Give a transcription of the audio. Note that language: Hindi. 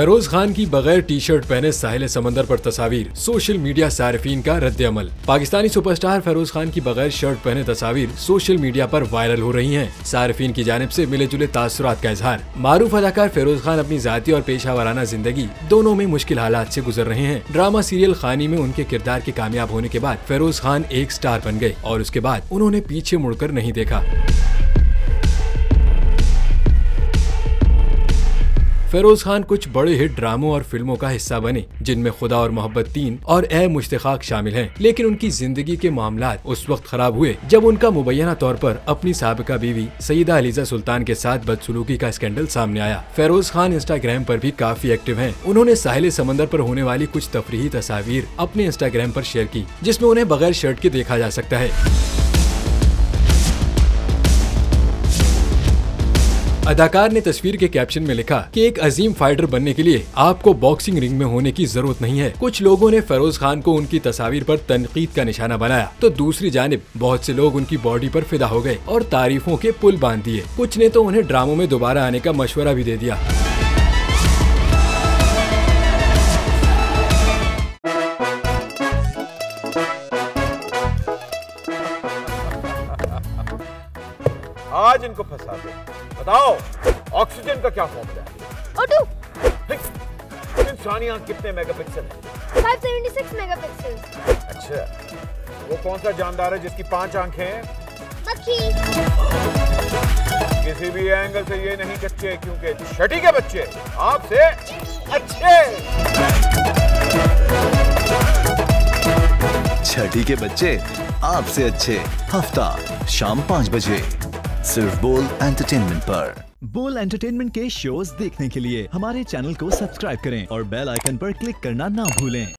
फेरोज खान की बगैर टी शर्ट पहने साहिल समंदर पर तस्वीर, सोशल मीडिया सारिफीन का रद्द-ए-अमल। पाकिस्तानी सुपरस्टार फेरोज खान की बगैर शर्ट पहने तस्वीर सोशल मीडिया पर वायरल हो रही हैं। सारिफीन की जानिब से मिले जुले तासुरात का इजहार। मारूफ अदाकार फेरोज खान अपनी जाती और पेशा वाराना जिंदगी दोनों में मुश्किल हालात से गुजर रहे हैं। ड्रामा सीरियल खानी में उनके किरदार के कामयाब होने के बाद फेरोज खान एक स्टार बन गए और उसके बाद उन्होंने पीछे मुड़कर नहीं देखा। फेरोज खान कुछ बड़े हिट ड्रामों और फिल्मों का हिस्सा बने, जिनमें खुदा और मोहब्बत 3 और ए मुश्ताक शामिल हैं। लेकिन उनकी जिंदगी के मामलात उस वक्त खराब हुए जब उनका मुबैना तौर पर अपनी साबिका बीवी सईदा अलीजा सुल्तान के साथ बदसलूकी का स्कैंडल सामने आया। फेरोज खान इंस्टाग्राम पर भी काफी एक्टिव हैं। उन्होंने साहिल समंदर पर होने वाली कुछ तफरीही तस्वीर अपने इंस्टाग्राम पर शेयर की, जिसमें उन्हें बगैर शर्ट के देखा जा सकता है। अदाकार ने तस्वीर के कैप्शन में लिखा कि एक अजीम फाइटर बनने के लिए आपको बॉक्सिंग रिंग में होने की जरूरत नहीं है। कुछ लोगों ने फेरोज खान को उनकी तस्वीर पर तनकीद का निशाना बनाया, तो दूसरी जानिब बहुत से लोग उनकी बॉडी पर फिदा हो गए और तारीफों के पुल बांध दिए। कुछ ने तो उन्हें ड्रामों में दोबारा आने का मशवरा भी दे दिया। आज इनको फंसा दे। बताओ ऑक्सीजन का क्या फॉर्मूला है? O2। इंसानी आंख कितने मेगापिक्सल है? 576 मेगापिक्सल। अच्छा, वो कौन सा जानदार है जिसकी 5 आंखें हैं? मक्खी। किसी भी एंगल से ये नहीं कच्चे, क्योंकि छठी के बच्चे आपसे अच्छे। छठी के बच्चे आपसे अच्छे, हफ्ता शाम 5 बजे सिर्फ बोल एंटरटेनमेंट पर। बोल एंटरटेनमेंट के शोज देखने के लिए हमारे चैनल को सब्सक्राइब करें और बेल आइकन पर क्लिक करना ना भूलें।